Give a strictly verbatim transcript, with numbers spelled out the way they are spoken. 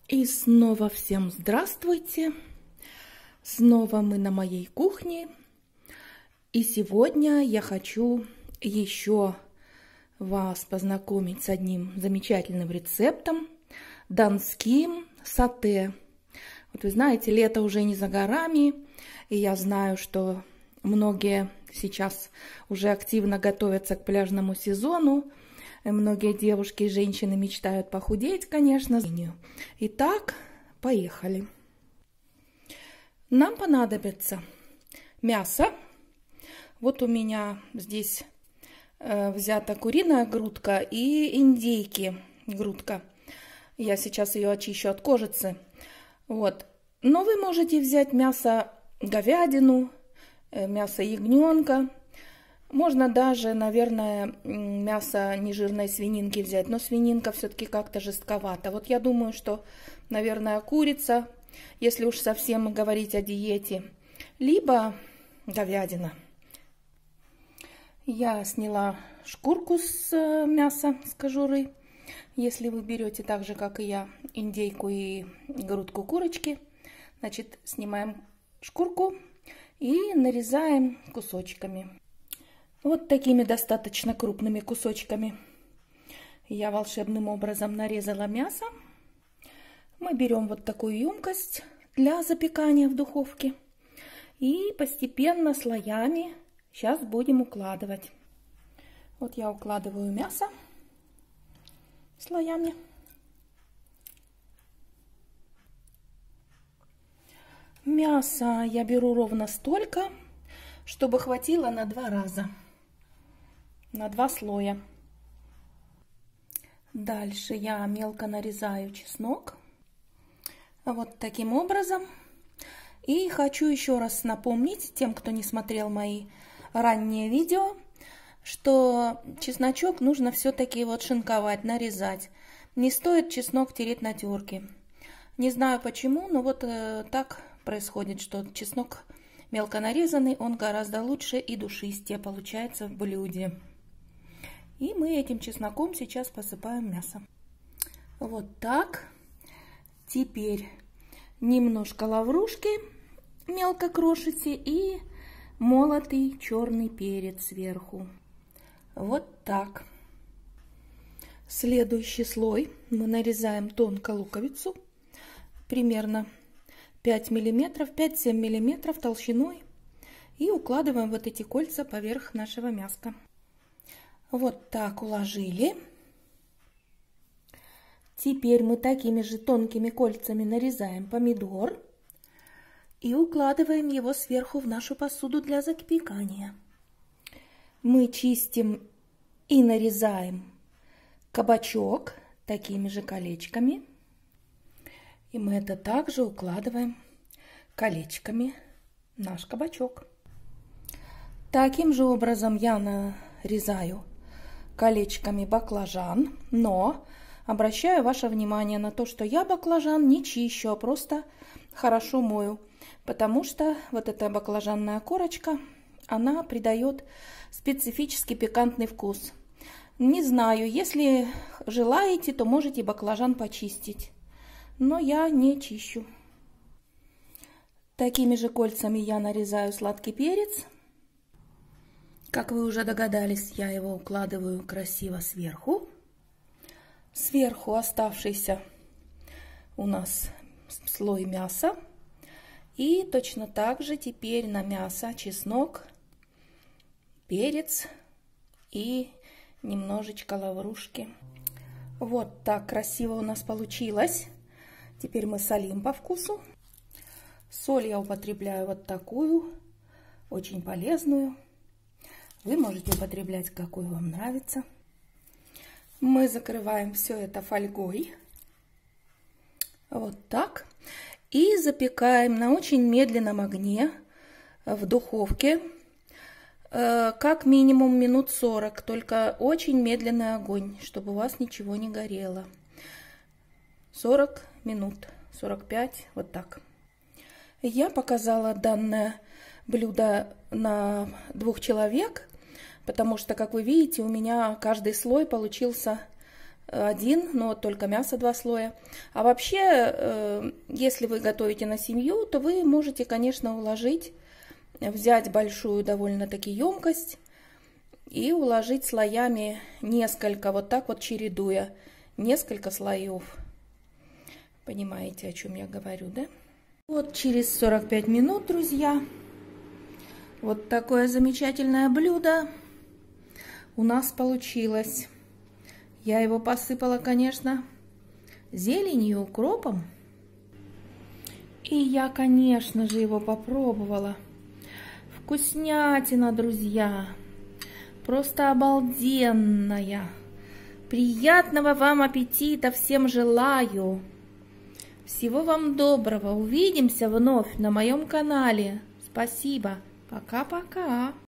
И снова всем здравствуйте! Снова мы на моей кухне. И сегодня я хочу еще вас познакомить с одним замечательным рецептом – донским сате. Вот вы знаете, лето уже не за горами, и я знаю, что многие сейчас уже активно готовятся к пляжному сезону. Многие девушки и женщины мечтают похудеть, конечно. Итак, поехали. Нам понадобится мясо. Вот у меня здесь э, взята куриная грудка и индейки грудка. Я сейчас ее очищу от кожицы. Вот. Но вы можете взять мясо говядину, э, мясо ягненка. Можно даже, наверное, мясо нежирной свининки взять, но свининка все-таки как-то жестковато. Вот я думаю, что, наверное, курица, если уж совсем говорить о диете, либо говядина. Я сняла шкурку с мяса, с кожуры. Если вы берете так же, как и я, индейку и грудку курочки, значит, снимаем шкурку и нарезаем кусочками. Вот такими достаточно крупными кусочками я волшебным образом нарезала мясо. Мы берем вот такую емкость для запекания в духовке и постепенно слоями сейчас будем укладывать. Вот я укладываю мясо слоями. Мясо я беру ровно столько, чтобы хватило на два раза. На два слоя. Дальше я мелко нарезаю чеснок. Вот таким образом. И хочу еще раз напомнить тем, кто не смотрел мои ранние видео, что чесночок нужно все-таки вот шинковать, нарезать. Не стоит чеснок тереть на терке. Не знаю почему, но вот э, так происходит, что чеснок мелко нарезанный, он гораздо лучше и душистее получается в блюде. И мы этим чесноком сейчас посыпаем мясо. Вот так. Теперь немножко лаврушки мелко крошите и молотый черный перец сверху. Вот так. Следующий слой мы нарезаем тонко луковицу. Примерно пять миллиметров, пять-семь миллиметров толщиной. И укладываем вот эти кольца поверх нашего мяска. Вот так уложили. Теперь мы такими же тонкими кольцами нарезаем помидор и укладываем его сверху в нашу посуду для запекания. Мы чистим и нарезаем кабачок такими же колечками. И мы это также укладываем колечками в наш кабачок. Таким же образом я нарезаю колечками баклажан, но обращаю ваше внимание на то, что я баклажан не чищу, а просто хорошо мою, потому что вот эта баклажанная корочка, она придает специфический пикантный вкус. Не знаю, если желаете, то можете баклажан почистить, но я не чищу. Такими же кольцами я нарезаю сладкий перец. Как вы уже догадались, я его укладываю красиво сверху. Сверху оставшийся у нас слой мяса. И точно так же теперь на мясо чеснок, перец и немножечко лаврушки. Вот так красиво у нас получилось. Теперь мы солим по вкусу. Соль я употребляю вот такую, очень полезную. Вы можете употреблять, какую вам нравится. Мы закрываем все это фольгой. Вот так. И запекаем на очень медленном огне в духовке. Как минимум минут сорок. Только очень медленный огонь, чтобы у вас ничего не горело. сорок минут. сорок пять. Вот так. Я показала данное блюдо на двух человек, потому что, как вы видите, у меня каждый слой получился один, но только мясо два слоя. А вообще, если вы готовите на семью, то вы можете, конечно, уложить, взять большую довольно-таки емкость и уложить слоями несколько, вот так вот чередуя, несколько слоев. Понимаете, о чем я говорю, да? Вот через сорок пять минут, друзья, вот такое замечательное блюдо у нас получилось. Я его посыпала, конечно, зеленью, укропом. И я, конечно же, его попробовала. Вкуснятина, друзья. Просто обалденная. Приятного вам аппетита всем желаю. Всего вам доброго. Увидимся вновь на моем канале. Спасибо. Пока-пока.